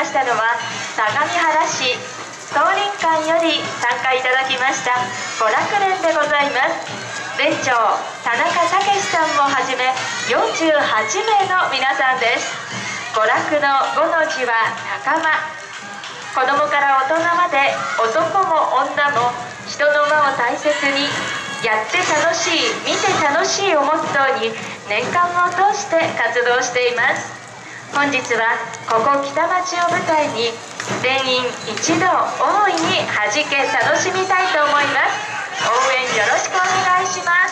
したのは相模原市東林館より参加いただきました娯楽連でございます。連長田中武さんもはじめ48名の皆さんです。娯楽の5の字は仲間。子供から大人まで男も女も人の輪を大切にやって楽しい見て楽しいをモットーに年間を通して活動しています。本日はここ北町を舞台に全員一同大いに弾け楽しみたいと思います。応援よろしくお願いします。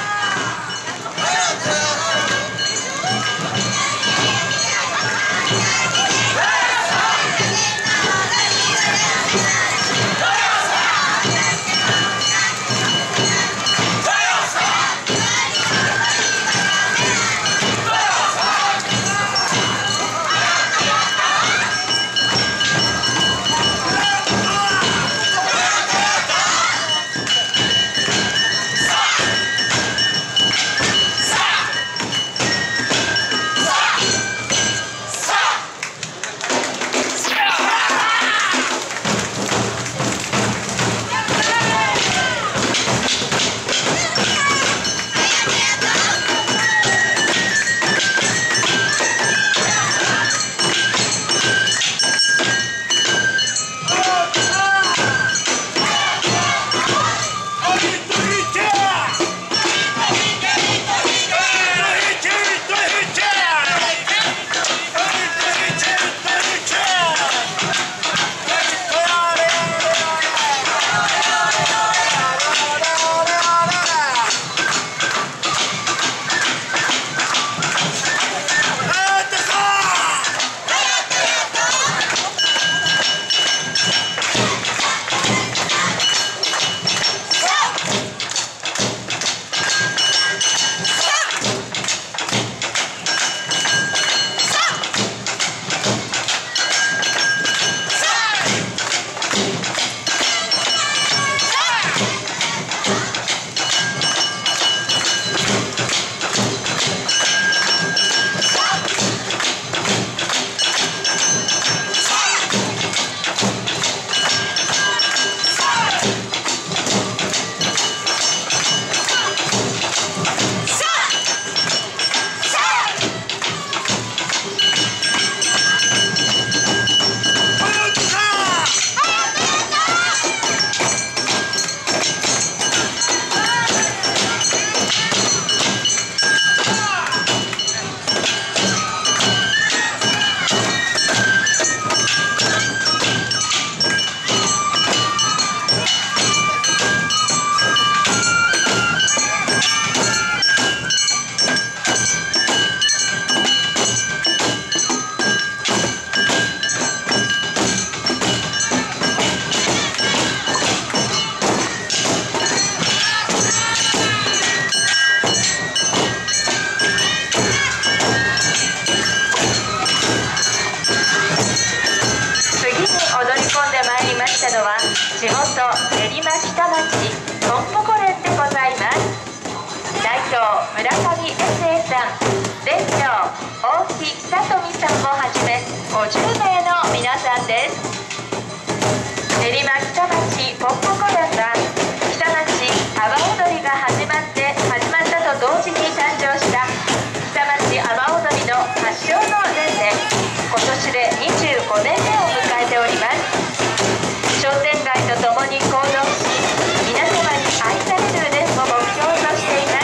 地元練馬北町ポンポコ連でございます。代表村上衛生さん、連長大木さとみさんをはじめ50名の皆さんです。練馬北町ポンポコ連は北町阿波踊りが始まったと同時に誕生した北町阿波踊りの発祥の連で今年で25年目を迎えております。商店街とともに行動し皆様に愛される連を目標としています。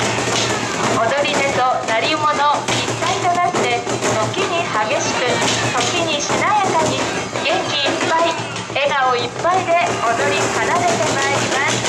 踊り手と鳴り物一体となって時に激しく時にしなやかに元気いっぱい笑顔いっぱいで踊り奏でてまいります。